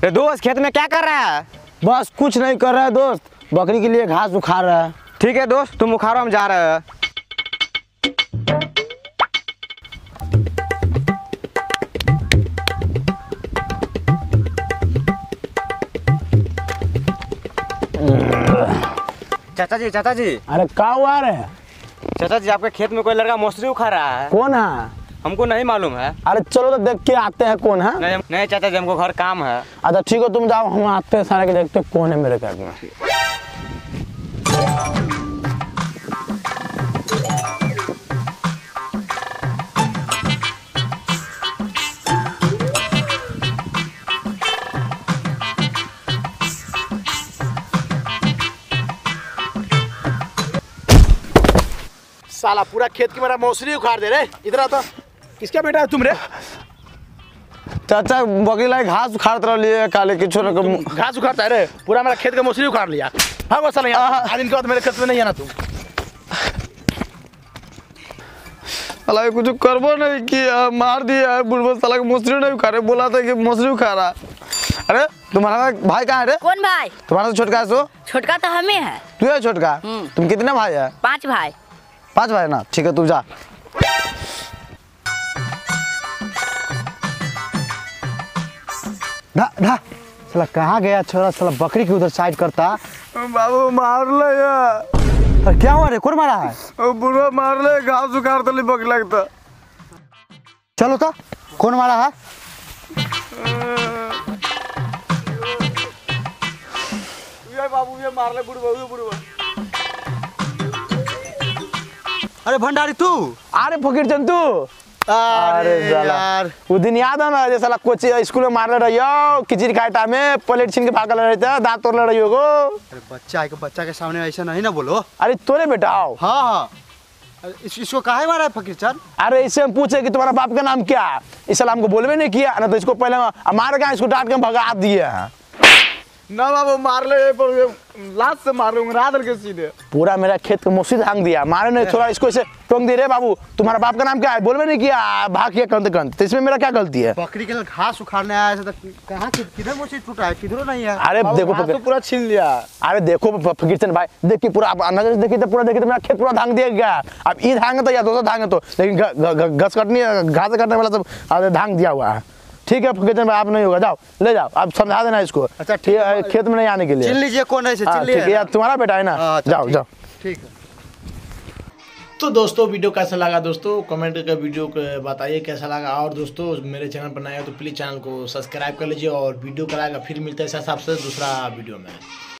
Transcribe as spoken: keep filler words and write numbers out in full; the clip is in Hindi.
तो दोस्त खेत में क्या कर रहा है? बस कुछ नहीं कर रहा है दोस्त, बकरी के लिए घास उखाड़ रहा है। ठीक है दोस्त, तुम उखाड़ो, हम जा रहे हैं। चाचा जी, चाचा जी। अरे क्या हुआ रे? चाचा जी, आपके खेत में कोई लड़का मौसरी उखा रहा है। कौन है? हमको नहीं मालूम है। अरे चलो तो देख के आते हैं कौन है। नहीं नहीं चाचा जी, हमको घर काम है। अच्छा ठीक है, तुम जाओ, हम आते हैं सारे के देखते हैं कौन है मेरे घर में। साला पूरा खेत की मेरा मौसरी उखाड़ दे रे। इधर आता। किसका बेटा है तुम रे? चाचा बकरी लाए घास उखाड़ते रहिए काले के छोरे को। घास उखाड़ता है रे? पूरा मेरा खेत का मौसरी उखाड़ लिया। भागो साला यहाँ। आज इनके बाद मेरे खेत में नहीं आना तुम। साला कुछ करबो नहीं किया, मार दिया बुढ़बो। साला को मौसरी नहीं उखाड़े, बोला था कि मौसरी उखाड़ा। अरे तुम्हारा भाई कहाँ है रे? कौन भाई? तुम्हारा तो छोटका है। सो छोटका तो हमें है। तू है छोटका? तुम कितने भाई है? पांच भाई। पांच भाई ना, ठीक है तू जा। धा धा साला कहाँ गया छोरा? साला बकरी की उधर साइड करता। बाबू मार ले यार। अरे क्या हुआ रे? कौन मारा है? बुढ़वा मार ले, घास उखाड़ तो बक लगता। चलो तो कौन मारा है? ये बाबू ये मार ले बुढ़वा, ये बुढ़वा। अरे भंडारी तू? अरे फकीर चंद तू? अरे यार वो दिन याद है ना, जैसा कोच स्कूल में मारले रहियो खिचड़ी काटा में, प्लेट छीन के भागल रहे थे, दांत तोड़ रहियो गो। अरे बच्चा है, बच्चा के सामने ऐसा नहीं ना बोलो। अरे तोरे बेटा आओ। हाँ हाँ। इस, इसको काहे मारा है फकीर चंद? अरे इससे हम पूछे कि तुम्हारा बाप का नाम क्या है, इस साल हमको बोलवे नहीं किया ना, तो इसको पहले मार के इसको डांट के भगा दिए हैं। ना बाबू मार ले, लात से मार लूंगा रात के सीधे। पूरा मेरा खेत को मौसी धांग दिया, मारे नहीं थोड़ा इसको ऐसे टोंग दे रहे। बाबू तुम्हारा बाप का नाम क्या है, बोलवे नहीं किया, भाग किया कंत कंत, तो इसमें मेरा क्या गलती है? बकरी के लिए घास उखाड़ने आया था, कहाँ किधर मौसी टूटा है, किधर नहीं है। अरे देखो तो पूरा छीन लिया। अरे देखो फकीर चंद भाई, देखिए पूरा नजर देखिए तो पूरा देखिए तो मेरा खेत पूरा धांग दिया गया। अब ये धांगे तो या दोस्तों धांगे तो, लेकिन घास कटनी घास काटने वाला सब धांग दिया हुआ है। ठीक है फकीर चंद भाई, आप नहीं होगा, जाओ ले जाओ, आप समझा देना इसको। अच्छा ठीक है, खेत में नहीं आने के लिए। चिन लीजिए कौन है, चिन ठीक है यार, तुम्हारा बेटा है ना, जाओ जाओ। ठीक है। तो दोस्तों वीडियो कैसा लगा दोस्तों, कमेंट करके वीडियो को बताइए कैसा लगा। और दोस्तों मेरे चैनल पर नए हो तो प्लीज़ चैनल को सब्सक्राइब कर लीजिए और वीडियो कराएगा। फिर मिलते हैं इस हिसाब से दूसरा वीडियो में।